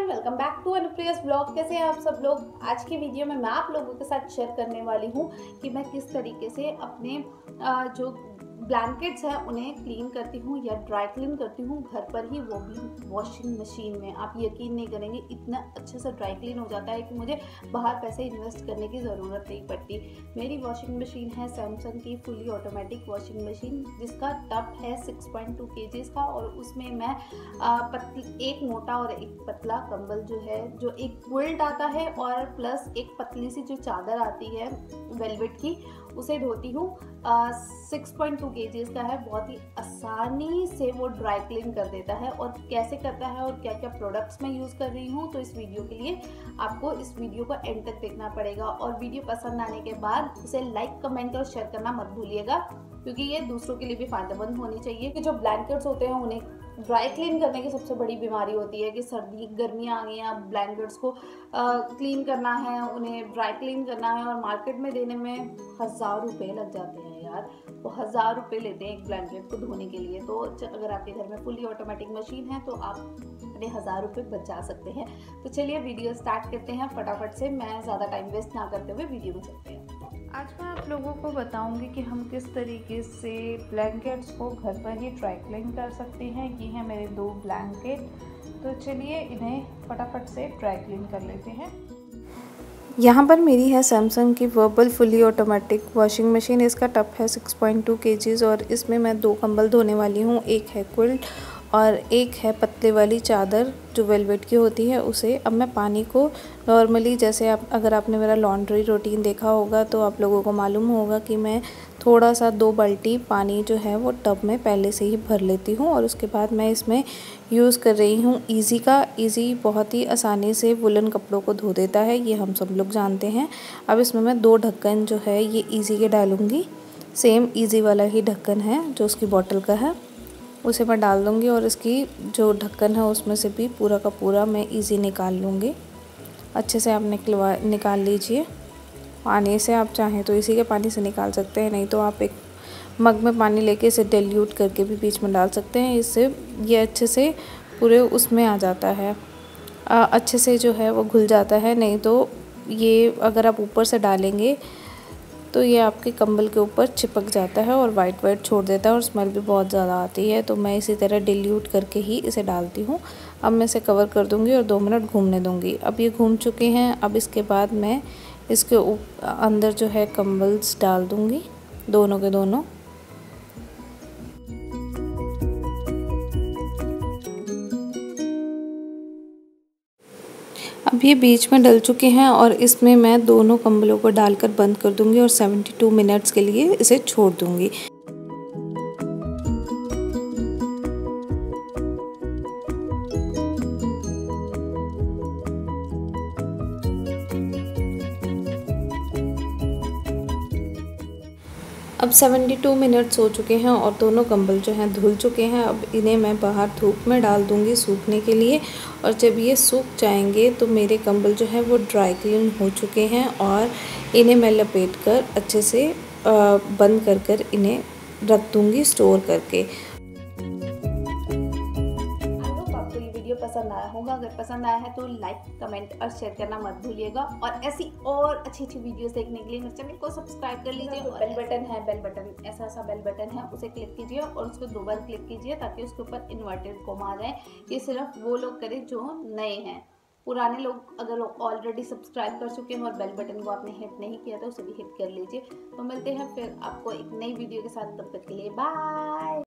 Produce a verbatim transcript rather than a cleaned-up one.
Everyone, welcome back to Anupriya's blog. कैसे हैं आप सब लोग। आज की वीडियो में मैं आप लोगों के साथ शेयर करने वाली हूँ कि मैं किस तरीके से अपने जो ब्लैंकेट्स हैं उन्हें क्लीन करती हूँ या ड्राई क्लीन करती हूँ घर पर ही, वो भी वॉशिंग मशीन में। आप यकीन नहीं करेंगे, इतना अच्छे से ड्राई क्लीन हो जाता है कि मुझे बाहर पैसे इन्वेस्ट करने की ज़रूरत नहीं पड़ती। मेरी वॉशिंग मशीन है सैमसंग की फुली ऑटोमेटिक वॉशिंग मशीन, जिसका टप है सिक्स पॉइंट टू केजीज का, और उसमें मैं पतल एक मोटा और एक पतला कंबल जो है, जो एक क्विल्ट आता है और प्लस एक पतली सी जो चादर आती है वेलवेट की, उसे धोती हूँ। सिक्स पॉइंट टू केजीज का है, बहुत ही आसानी से वो ड्राई क्लीन कर देता है। और कैसे करता है और क्या क्या प्रोडक्ट्स मैं यूज़ कर रही हूँ, तो इस वीडियो के लिए आपको इस वीडियो को एंड तक देखना पड़ेगा। और वीडियो पसंद आने के बाद उसे लाइक, कमेंट और शेयर करना मत भूलिएगा, क्योंकि ये दूसरों के लिए भी फायदेमंद होनी चाहिए। कि जो ब्लैंकेट्स होते हैं उन्हें ड्राई क्लीन करने की सबसे बड़ी बीमारी होती है कि सर्दी गर्मियाँ आ गई हैं, ब्लैंकेट्स को क्लीन करना है, उन्हें ड्राई क्लीन करना है, और मार्केट में देने में हज़ार रुपये लग जाते हैं यार। वो हज़ार रुपये लेते हैं एक ब्लैंकेट को धोने के लिए। तो अगर आपके घर में फुली ऑटोमेटिक मशीन है तो आप अपने हज़ार रुपये बचा सकते हैं। तो चलिए वीडियो स्टार्ट करते हैं फटाफट से, मैं ज़्यादा टाइम वेस्ट ना करते हुए वीडियो में चलते हैं। आज मैं आप लोगों को बताऊंगी कि हम किस तरीके से ब्लैंकेट्स को घर पर ही ड्राई क्लीन कर सकते हैं। ये हैं मेरे दो ब्लैंकेट, तो चलिए इन्हें फटाफट से ड्राई क्लीन कर लेते हैं। यहाँ पर मेरी है सैमसंग की वर्बल फुली ऑटोमेटिक वॉशिंग मशीन। इसका टप है सिक्स पॉइंट टू केजीज़ और इसमें मैं दो कंबल धोने वाली हूँ। एक है क्विल्ट और एक है पतले वाली चादर जो वेलवेट की होती है, उसे। अब मैं पानी को नॉर्मली, जैसे आप अगर आपने मेरा लॉन्ड्री रूटीन देखा होगा तो आप लोगों को मालूम होगा कि मैं थोड़ा सा दो बाल्टी पानी जो है वो टब में पहले से ही भर लेती हूँ। और उसके बाद मैं इसमें यूज़ कर रही हूँ ईज़ी का। ईज़ी बहुत ही आसानी से वुलन कपड़ों को धो देता है, ये हम सब लोग जानते हैं। अब इसमें मैं दो ढक्कन जो है ये ईज़ी के डालूँगी। सेम ईज़ी वाला ही ढक्कन है जो उसकी बॉटल का है, उसे मैं डाल दूँगी। और इसकी जो ढक्कन है उसमें से भी पूरा का पूरा मैं ईज़ी निकाल लूँगी। अच्छे से आप निकलवा निकाल लीजिए पानी से। आप चाहें तो इसी के पानी से निकाल सकते हैं, नहीं तो आप एक मग में पानी लेके इसे डिल्यूट करके भी बीच में डाल सकते हैं। इससे ये अच्छे से पूरे उसमें आ जाता है, आ, अच्छे से जो है वो घुल जाता है। नहीं तो ये अगर आप ऊपर से डालेंगे तो ये आपके कंबल के ऊपर चिपक जाता है और वाइट वाइट छोड़ देता है और स्मेल भी बहुत ज़्यादा आती है। तो मैं इसी तरह डिल्यूट करके ही इसे डालती हूँ। अब मैं इसे कवर कर दूँगी और दो मिनट घूमने दूँगी। अब ये घूम चुके हैं। अब इसके बाद मैं इसके अंदर जो है कंबल्स डाल दूँगी, दोनों के दोनों। अब ये बीच में डल चुके हैं और इसमें मैं दोनों कंबलों को डालकर बंद कर दूंगी और बहत्तर मिनट्स के लिए इसे छोड़ दूंगी। अब बहत्तर मिनट्स हो चुके हैं और दोनों कंबल जो हैं धुल चुके हैं। अब इन्हें मैं बाहर धूप में डाल दूंगी सूखने के लिए, और जब ये सूख जाएंगे तो मेरे कंबल जो हैं वो ड्राई क्लीन हो चुके हैं। और इन्हें मैं लपेट कर अच्छे से बंद कर कर इन्हें रख दूंगी स्टोर करके। वीडियो पसंद आया होगा, अगर पसंद आया है तो लाइक, कमेंट और शेयर करना मत भूलिएगा। और ऐसी और अच्छी अच्छी वीडियोस देखने के लिए मेरे चैनल को सब्सक्राइब कर लीजिए। और बेल बटन है, बेल बटन ऐसा सा बेल बटन है, उसे क्लिक कीजिए और उसको दो बार क्लिक कीजिए ताकि उसके ऊपर इन्वर्टेड कॉमा आ जाए। ये सिर्फ वो लोग करें जो नए हैं। पुराने लोग अगर ऑलरेडी सब्सक्राइब कर चुके हैं और बेल बटन को आपने हिट नहीं किया तो उसे भी हिट कर लीजिए। तो मिलते हैं फिर आपको एक नई वीडियो के साथ, तब तक के लिए बाय।